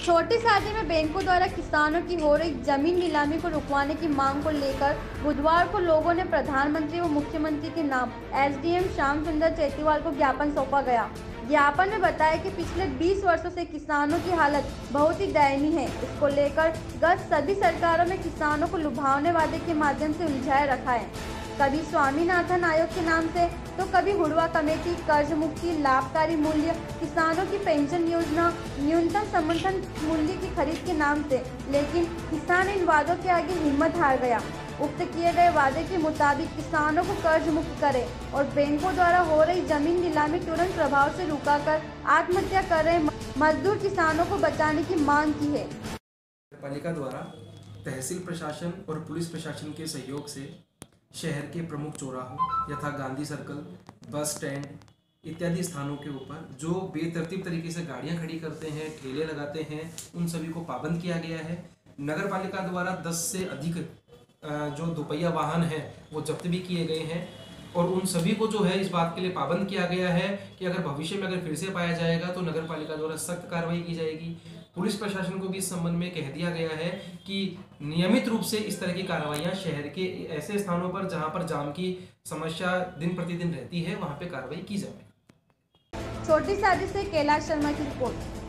छोटी शादी में बैंकों द्वारा किसानों की हो रही जमीन नीलामी को रुकवाने की मांग को लेकर बुधवार को लोगों ने प्रधानमंत्री व मुख्यमंत्री के नाम एसडीएम श्याम सुंदर चेतीवाल को ज्ञापन सौंपा गया। ज्ञापन में बताया कि पिछले 20 वर्षों से किसानों की हालत बहुत ही दयनीय है। इसको लेकर गत सभी सरकारों में किसानों को लुभावने वादे के माध्यम से उलझाए रखा है। कभी स्वामीनाथन आयोग के नाम से तो कभी हुड़वा कमेटी, कर्ज मुक्ति, लाभकारी मूल्य, किसानों की पेंशन योजना, न्यूनतम समर्थन मूल्य की खरीद के नाम से। लेकिन किसान इन वादों के आगे हिम्मत हार गया। उक्त किए गए वादे के मुताबिक किसानों को कर्ज मुक्त करे और बैंकों द्वारा हो रही जमीन नीलामी तुरंत प्रभाव से रुकाकर आत्महत्या कर रहे मजदूर किसानों को बचाने की मांग की है। पालिका द्वारा तहसील प्रशासन और पुलिस प्रशासन के सहयोग से शहर के प्रमुख चौराहों यथा गांधी सर्कल, बस स्टैंड इत्यादि स्थानों के ऊपर जो बेतरतीब तरीके से गाड़ियां खड़ी करते हैं, ठेले लगाते हैं, उन सभी को पाबंद किया गया है। नगर पालिका द्वारा 10 से अधिक जो दोपहिया वाहन हैं वो जब्त भी किए गए हैं और उन सभी को जो है इस बात के लिए पाबंद किया गया है कि अगर भविष्य में अगर फिर से पाया जाएगा तो नगर पालिका द्वारा सख्त कार्रवाई की जाएगी। पुलिस प्रशासन को भी इस संबंध में कह दिया गया है कि नियमित रूप से इस तरह की कार्रवाइयां शहर के ऐसे स्थानों पर जहां पर जाम की समस्या दिन प्रतिदिन रहती है वहां पे कार्रवाई की जाए। छोटी शादी से कैलाश शर्मा की रिपोर्ट।